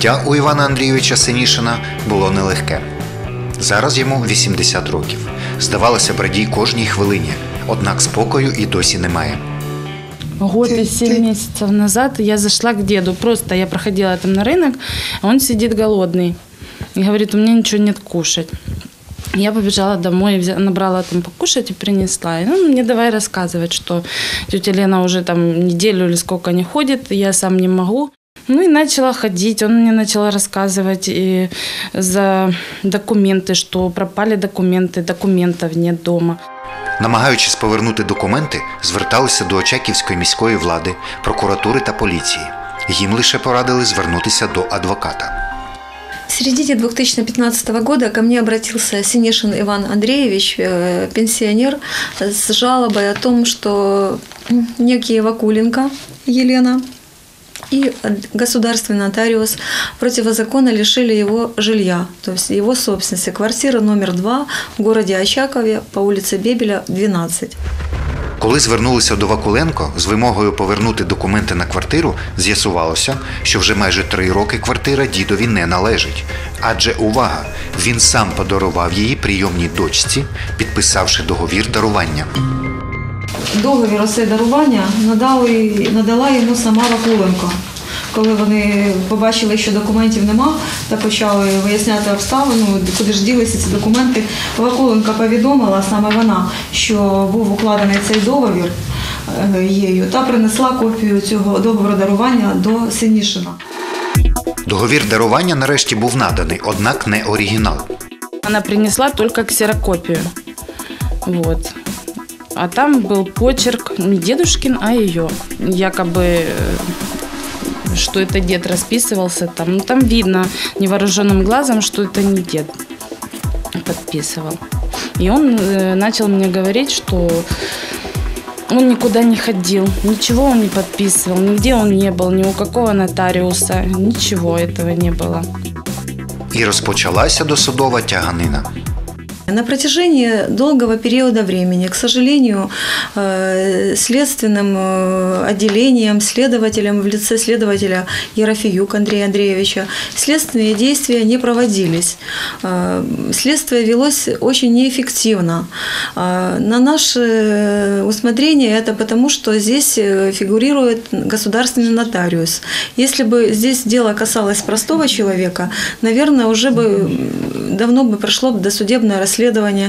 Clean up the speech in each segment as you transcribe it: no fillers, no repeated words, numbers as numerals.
Життя у Івана Андрійовича Синішина було нелегке. Зараз йому 80 років. Здавалося б, радій кожній хвилині, однак спокою і досі немає. Год и 7 месяцев назад я зашла к деду. Просто я проходила там на рынок, а он сидит голодный. И говорит, у меня ничего нет кушать. Я побежала домой, набрала там покушать и принесла. И он мне давай рассказывать, что тетя Лена уже там неделю или сколько не ходит, и я сам не могу. Ну и начала ходить, он мне начал рассказывать и за документы, что пропали документы, документов нет дома. Намагаючись повернути документи, зверталися до Очаківської міської влади, прокуратури та поліції. Їм лише порадили звернутися до адвоката. В середине 2015 года ко мне обратился Синишин Иван Андреевич, пенсионер, с жалобой о том, что некий Вакуленко Елена и государственный нотариус противозаконно лишили его жилья, то есть его собственности, квартира номер 2 в городе Очакове по улице Бебеля, 12. Коли звернулися до Вакуленко з вимогою повернути документи на квартиру, з'ясувалося, що вже майже 3 роки квартира дідові не належить. Адже, увага, він сам подарував її прийомній дочці, підписавши договір дарування. Договір оце дарування надала йому сама Вакуленко. Коли вони побачили, що документів нема, та почали виясняти обставину, куди ж ділися ці документи, Вакуленко повідомила саме вона, що був укладений цей договір її, та принесла копію цього договору дарування до Синішина. Договір дарування нарешті був наданий, однак не оригінал. Она принесла только ксерокопию. Вот. А там был почерк не дедушкин, а ее. Якобы, что это дед расписывался там. Ну, там видно невооруженным глазом, что это не дед подписывал. И он начал мне говорить, что он никуда не ходил, ничего он не подписывал, нигде он не был, ни у какого нотариуса, ничего этого не было. І розпочалася досудова тяганина. На протяжении долгого периода времени, к сожалению, следственным отделением, следователем в лице следователя Ерофеюк Андрея Андреевича следственные действия не проводились. Следствие велось очень неэффективно. На наше усмотрение это потому, что здесь фигурирует государственный нотариус. Если бы здесь дело касалось простого человека, наверное, уже бы давно бы прошло досудебное расследование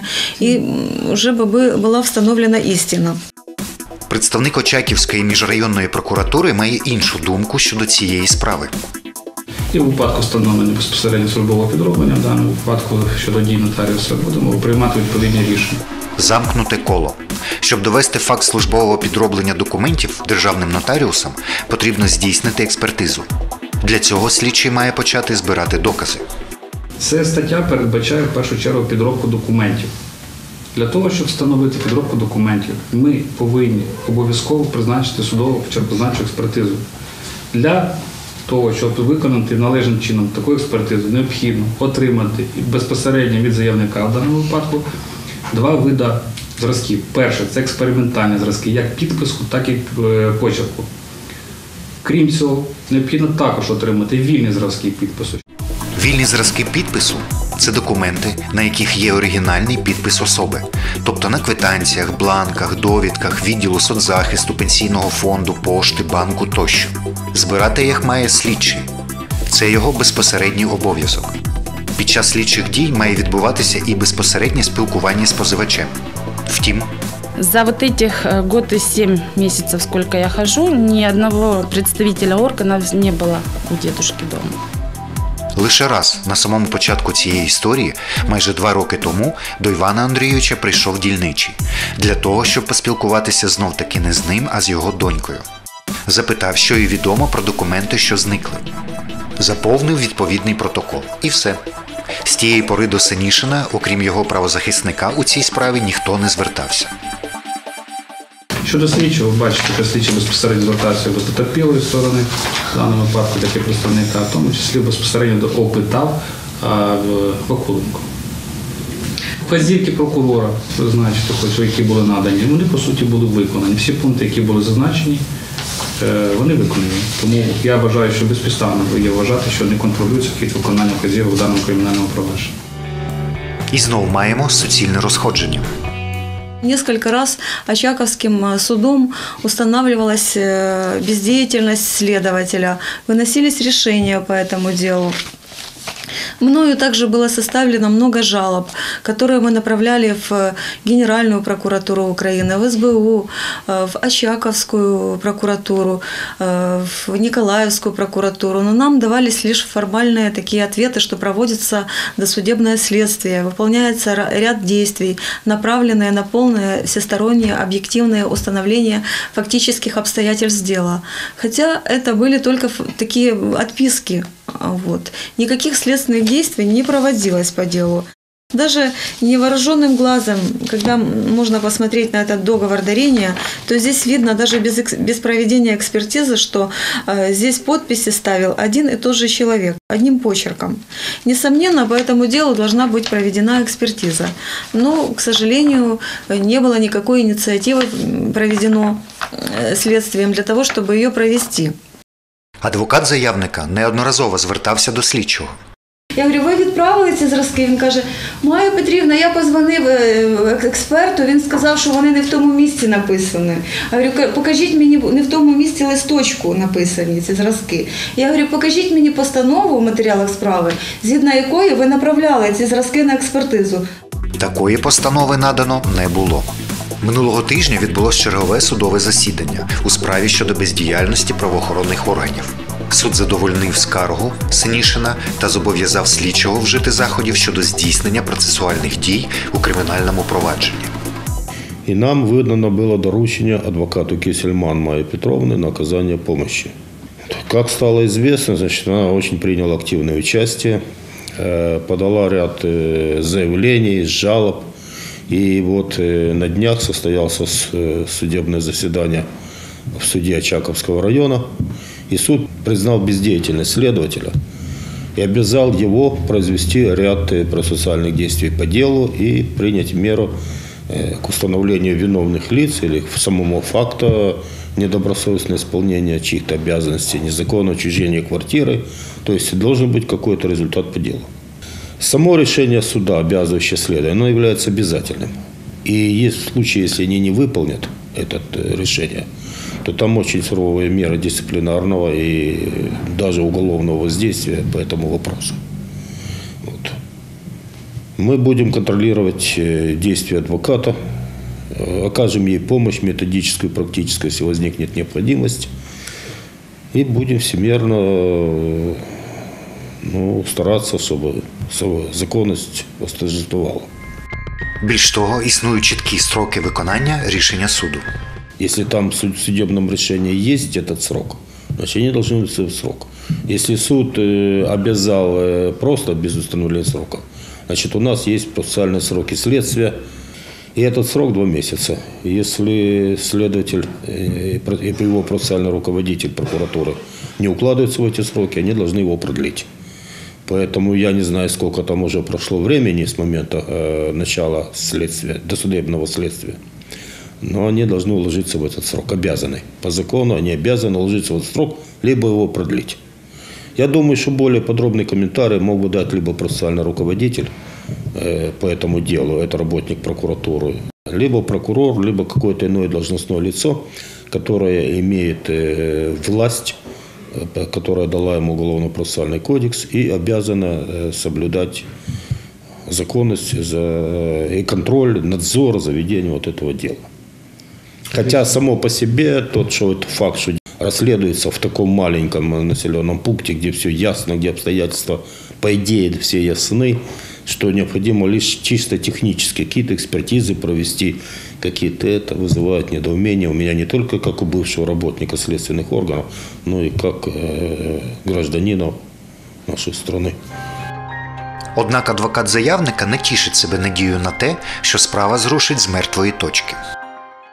і вже була встановлена істина. Представник Очаківської міжрайонної прокуратури має іншу думку щодо цієї справи. І у випадку встановлення безпосередньо службового підроблення, в даному випадку щодо дій нотаріуса, будемо приймати відповідні рішення. Замкнуте коло. Щоб довести факт службового підроблення документів державним нотаріусом, потрібно здійснити експертизу. Для цього слідчий має почати збирати докази. Ця стаття передбачає в першу чергу підробку документів. Для того, щоб встановити підробку документів, ми повинні обов'язково призначити судово-почерпознавчу експертизу. Для того, щоб виконати належним чином таку експертизу, необхідно отримати безпосередньо від заявника в даному випадку 2 види зразків. Перше – це експериментальні зразки, як підпису, так і почерку. Крім цього, необхідно також отримати вільні зразки підпису. Вільні зразки підпису – це документи, на яких є оригінальний підпис особи. Тобто на квитанціях, бланках, довідках, відділу соцзахисту, пенсійного фонду, пошти, банку тощо. Збирати їх має слідчий. Це його безпосередній обов'язок. Під час слідчих дій має відбуватися і безпосереднє спілкування з позивачем. Втім, за вот этих год и 7 месяцев, сколько я хожу, ни одного представителя органов не было у дедушки дома. Лише раз на самому початку цієї історії, майже 2 роки тому, до Івана Андрійовича прийшов дільничий. Для того, щоб поспілкуватися знов-таки не з ним, а з його донькою. Запитав, що їй відомо про документи, що зникли. Заповнив відповідний протокол. І все. З тієї пори до Синішина, окрім його правозахисника, у цій справі ніхто не звертався. Щодо слідчого, бачите, що слідчий безпосередньо звертався до потерпілої сторони, в даному випадку такі представника, в тому числі безпосередньо опитав Вакуленко. Вказівки прокурора, ви знаєте, які були надані, вони по суті були виконані. Всі пункти, які були зазначені, вони виконують. Тому я вважаю, що безпідставно є вважати, що не контролюється хід виконання вказівок в даному кримінальному провадженні. І знов маємо суцільне розходження. Несколько раз Очаковским судом устанавливалась бездеятельность следователя, выносились решения по этому делу. Мною также было составлено много жалоб, которые мы направляли в Генеральную прокуратуру Украины, в СБУ, в Очаковскую прокуратуру, в Николаевскую прокуратуру. Но нам давались лишь формальные такие ответы, что проводится досудебное следствие, выполняется ряд действий, направленные на полное всестороннее объективное установление фактических обстоятельств дела. Хотя это были только такие отписки. Вот. Никаких следственных действий не проводилось по делу. Даже невооруженным глазом, когда можно посмотреть на этот договор дарения, то здесь видно даже без проведения экспертизы, что здесь подписи ставил один и тот же человек, одним почерком. Несомненно, по этому делу должна быть проведена экспертиза. Но, к сожалению, не было никакой инициативы проведено следствием для того, чтобы ее провести. Адвокат заявника неодноразово звертався до слідчого. Я говорю, ви відправили ці зразки? Він каже, Майя Петрівна, я позвонив експерту, він сказав, що вони не в тому місці написані. Я говорю, покажіть мені, не в тому місці листочку написані ці зразки. Я говорю, покажіть мені постанову в матеріалах справи, згідно якої ви направляли ці зразки на експертизу. Такої постанови надано не було. Минулого тижня відбулось чергове судове засідання у справі щодо бездіяльності правоохоронних органів. Суд задовольнив скаргу Синішина та зобов'язав слідчого вжити заходів щодо здійснення процесуальних дій у кримінальному провадженні. И нам выдано было доручение адвокату Кисельман Майи Петровны на оказание помощи. Как стало известно, значит, она очень приняла активное участие, подала ряд заявлений, жалоб. И вот на днях состоялся судебное заседание в суде Очаковского района. И суд признал бездеятельность следователя и обязал его произвести ряд процессуальных действий по делу и принять меру к установлению виновных лиц или самого факта недобросовестного исполнения чьих-то обязанностей, незаконного отчуждения квартиры. То есть должен быть какой-то результат по делу. Само решение суда, обязывающее следование, оно является обязательным. И есть случаи, если они не выполнят это решение, то там очень суровые меры дисциплинарного и даже уголовного воздействия по этому вопросу. Вот. Мы будем контролировать действия адвоката, окажем ей помощь методическую и практическую, если возникнет необходимость, и будем всемерно старатися, щоб законність восторжествувала. Більш того, існують чіткі строки виконання рішення суду. Если там в судебном решении есть этот срок, значит, они должны быть в срок. Если суд обязал просто без установления срока, значит, у нас есть процессуальные сроки следствия, и этот срок 2 месяца. Если следователь и его процессуальный руководитель прокуратуры не укладываются в эти сроки, они должны его продлить. Поэтому я не знаю, сколько там уже прошло времени с момента начала следствия, досудебного следствия. Но они должны уложиться в этот срок, обязаны. По закону они обязаны уложиться в этот срок, либо его продлить. Я думаю, что более подробный комментарий мог бы дать либо процессуальный руководитель по этому делу, это работник прокуратуры, либо прокурор, либо какое-то иное должностное лицо, которое имеет власть, которая дала ему Уголовно-процессуальный кодекс и обязана соблюдать законность и контроль, надзор за ведением вот этого дела. Хотя само по себе тот факт, что расследуется в таком маленьком населенном пункте, где все ясно, где обстоятельства, по идее, все ясны, что необходимо лишь чисто технически какие-то экспертизы провести, какие-то это вызывает недоумение у меня не только как у бывшего работника следственных органов, но и как гражданина нашей страны. Однак адвокат заявника не тішить себе надією на те, що справа зрушить з мертвої точки.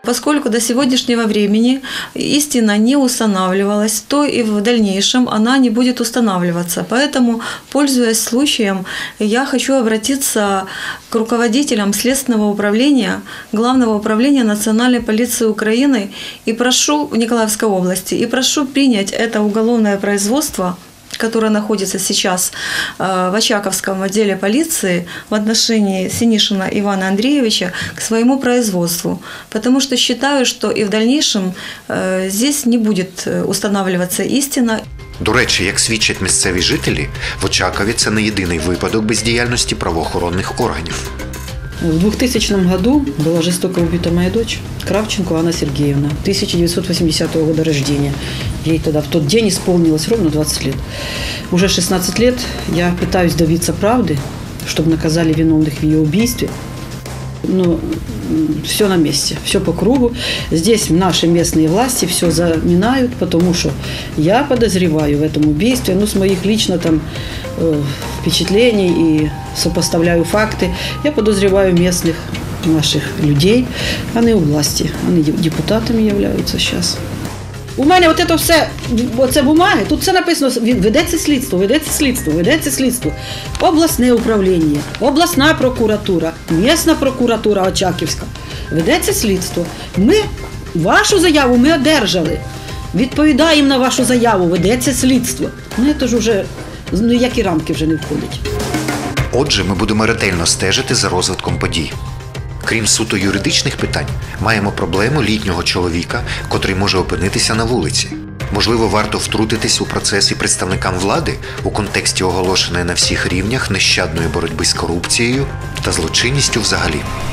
Поскольку до сегодняшнего времени истина не устанавливалась, то и в дальнейшем она не будет устанавливаться. Поэтому, пользуясь случаем, я хочу обратиться к руководителям Следственного управления, Главного управления Национальной полиции Украины и прошу в Николаевской области, и прошу принять это уголовное производство, которое находится сейчас в Очаковском отделе полиции в отношении Синишина Ивана Андреевича, к своему производству. Потому что считаю, что и в дальнейшем здесь не будет устанавливаться истина. До речі, як свідчать місцеві жителі, в Очакові це не єдиний випадок бездіяльності правоохоронних органів. В 2000 году была жестоко убита моя дочь Кравченко Анна Сергеевна, 1980 года рождения. Ей тогда в тот день исполнилось ровно 20 лет. Уже 16 лет я пытаюсь добиться правды, чтобы наказали виновных в ее убийстве. Но все на месте, все по кругу. Здесь наши местные власти все заминают, потому что я подозреваю в этом убийстве, с моих лично там впечатлений и сопоставляю факты. Я подозреваю местных наших людей, они у власти, они депутатами являются сейчас. У мене от це все, бумаги, тут все написано, ведеться слідство. Обласне управління, обласна прокуратура, місна прокуратура Очаківська. Ведеться слідство. Вашу заяву ми одержали. Відповідаємо на вашу заяву, ведеться слідство. Це ж вже ніякі рамки вже не входять. Отже, ми будемо ретельно стежити за розвитком подій. Крім суто юридичних питань, маємо проблему літнього чоловіка, котрий може опинитися на вулиці. Можливо, варто втрутитись у процес і представникам влади у контексті оголошеної на всіх рівнях нещадної боротьби з корупцією та злочинністю взагалі.